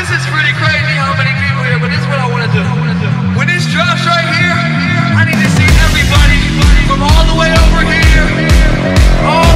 This is pretty crazy how many people here, but this is what I want to do. When this drops right here, I need to see everybody from all the way over here, all